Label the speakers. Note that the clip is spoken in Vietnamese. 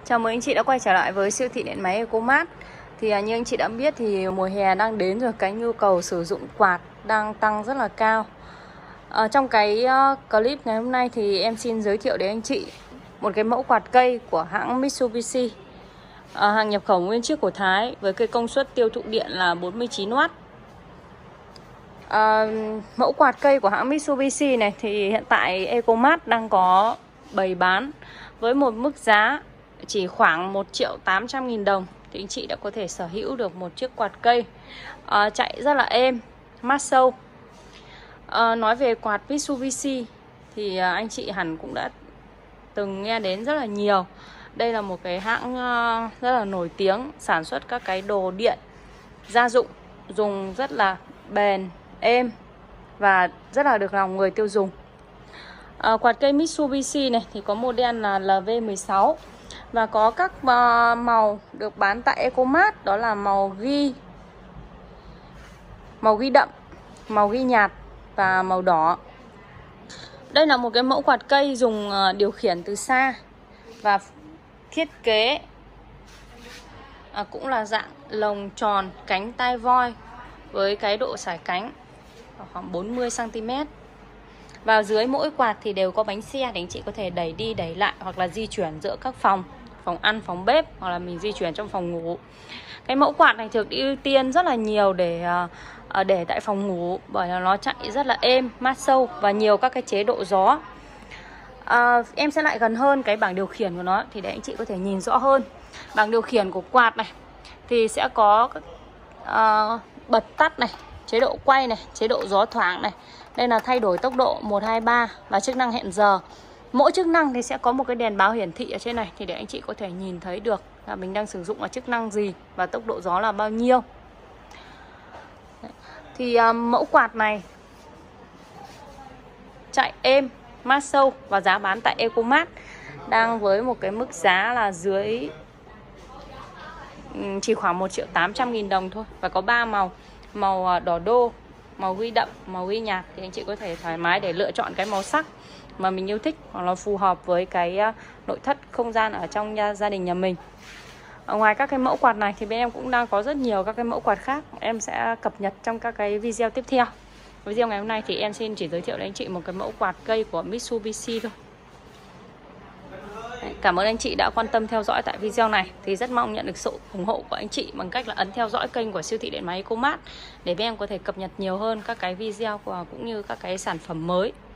Speaker 1: Chào mừng anh chị đã quay trở lại với siêu thị điện máy Ecomart. Thì như anh chị đã biết thì mùa hè đang đến rồi, cái nhu cầu sử dụng quạt đang tăng rất là cao. Trong cái clip ngày hôm nay thì em xin giới thiệu đến anh chị một cái mẫu quạt cây của hãng Mitsubishi, hàng nhập khẩu nguyên chiếc của Thái, với cái công suất tiêu thụ điện là 49W. Mẫu quạt cây của hãng Mitsubishi này thì hiện tại Ecomart đang có bày bán với một mức giá chỉ khoảng 1.800.000 đồng thì anh chị đã có thể sở hữu được một chiếc quạt cây chạy rất là êm, mát sâu. Nói về quạt Mitsubishi thì anh chị hẳn cũng đã từng nghe đến rất là nhiều. Đây là một cái hãng rất là nổi tiếng, sản xuất các cái đồ điện gia dụng, dùng rất là bền, êm và rất là được lòng người tiêu dùng. Quạt cây Mitsubishi này thì có model là LV16 và có các màu được bán tại Ecomart, đó là màu ghi đậm, màu ghi nhạt và màu đỏ. Đây là một cái mẫu quạt cây dùng điều khiển từ xa và thiết kế cũng là dạng lồng tròn, cánh tai voi với cái độ sải cánh khoảng 40cm. Và dưới mỗi quạt thì đều có bánh xe để anh chị có thể đẩy đi đẩy lại hoặc là di chuyển giữa các phòng ăn, phòng bếp, hoặc là mình di chuyển trong phòng ngủ. Cái mẫu quạt này được ưu tiên rất là nhiều để tại phòng ngủ, bởi là nó chạy rất là êm, mát sâu và nhiều các cái chế độ gió. Em sẽ lại gần hơn cái bảng điều khiển của nó thì để anh chị có thể nhìn rõ hơn. Bảng điều khiển của quạt này thì sẽ có bật tắt này, chế độ quay này, chế độ gió thoảng này. Đây là thay đổi tốc độ 1, 2, 3 và chức năng hẹn giờ. Mỗi chức năng thì sẽ có một cái đèn báo hiển thị ở trên này thì để anh chị có thể nhìn thấy được là mình đang sử dụng là chức năng gì và tốc độ gió là bao nhiêu. Thì mẫu quạt này chạy êm, mát sâu và giá bán tại Ecomart đang với một cái mức giá là chỉ khoảng 1.800.000 đồng thôi. Và có 3 màu: màu đỏ đô, màu ghi đậm, màu ghi nhạt. Thì anh chị có thể thoải mái để lựa chọn cái màu sắc mà mình yêu thích hoặc là phù hợp với cái nội thất không gian ở trong gia đình nhà mình. Ngoài các cái mẫu quạt này thì bên em cũng đang có rất nhiều các cái mẫu quạt khác, em sẽ cập nhật trong các cái video tiếp theo. Video ngày hôm nay thì em xin chỉ giới thiệu đến anh chị một cái mẫu quạt cây của Mitsubishi thôi. Cảm ơn anh chị đã quan tâm theo dõi tại video này. Thì rất mong nhận được sự ủng hộ của anh chị bằng cách là ấn theo dõi kênh của siêu thị điện máy Ecomart để bên em có thể cập nhật nhiều hơn các cái video cũng như các cái sản phẩm mới.